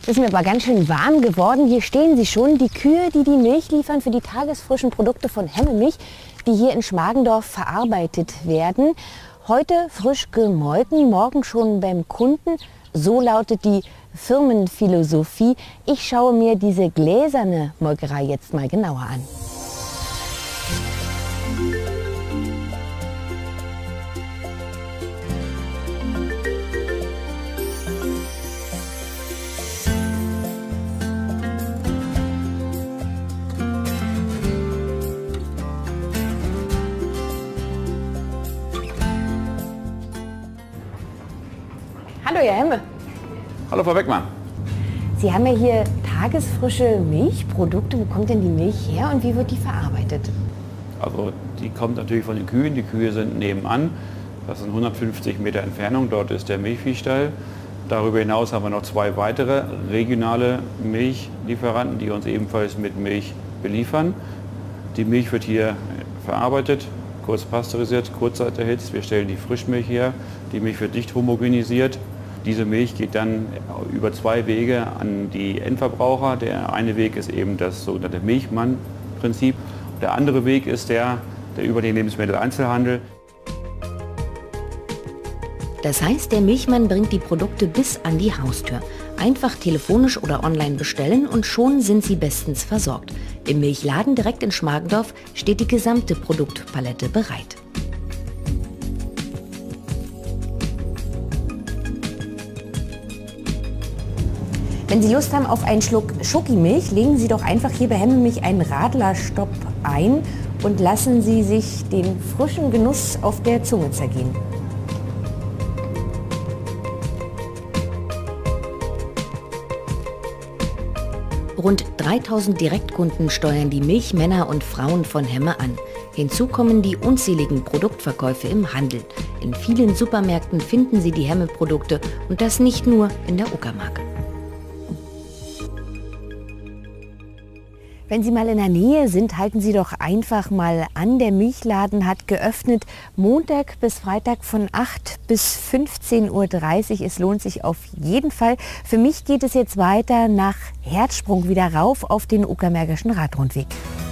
Es ist mir aber ganz schön warm geworden. Hier stehen sie schon, die Kühe, die die Milch liefern für die tagesfrischen Produkte von Hemme-Milch, die hier in Schmargendorf verarbeitet werden. Heute frisch gemolken, morgen schon beim Kunden. So lautet die Firmenphilosophie. Ich schaue mir diese gläserne Molkerei jetzt mal genauer an. Hallo, Herr Hemme. Hallo, Frau Beckmann. Sie haben ja hier tagesfrische Milchprodukte. Wo kommt denn die Milch her und wie wird die verarbeitet? Also die kommt natürlich von den Kühen. Die Kühe sind nebenan. Das sind 150 Meter Entfernung. Dort ist der Milchviehstall. Darüber hinaus haben wir noch 2 weitere regionale Milchlieferanten, die uns ebenfalls mit Milch beliefern. Die Milch wird hier verarbeitet, kurz pasteurisiert, kurzzeit erhitzt. Wir stellen die Frischmilch her. Die Milch wird nicht homogenisiert. Diese Milch geht dann über 2 Wege an die Endverbraucher. Der eine Weg ist eben das sogenannte Milchmann-Prinzip. Der andere Weg ist der über den Lebensmitteleinzelhandel. Das heißt, der Milchmann bringt die Produkte bis an die Haustür. Einfach telefonisch oder online bestellen und schon sind sie bestens versorgt. Im Milchladen direkt in Schmargendorf steht die gesamte Produktpalette bereit. Wenn Sie Lust haben auf einen Schluck Schokimilch, legen Sie doch einfach hier bei Hemme-Milch einen Radlerstopp ein und lassen Sie sich den frischen Genuss auf der Zunge zergehen. Rund 3000 Direktkunden steuern die Milchmänner und Frauen von Hemme an. Hinzu kommen die unzähligen Produktverkäufe im Handel. In vielen Supermärkten finden Sie die Hemme-Produkte und das nicht nur in der Uckermark. Wenn Sie mal in der Nähe sind, halten Sie doch einfach mal an. Der Milchladen hat geöffnet Montag bis Freitag von 8 bis 15:30 Uhr. Es lohnt sich auf jeden Fall. Für mich geht es jetzt weiter nach Herzsprung wieder rauf auf den Uckermärkischen Radrundweg.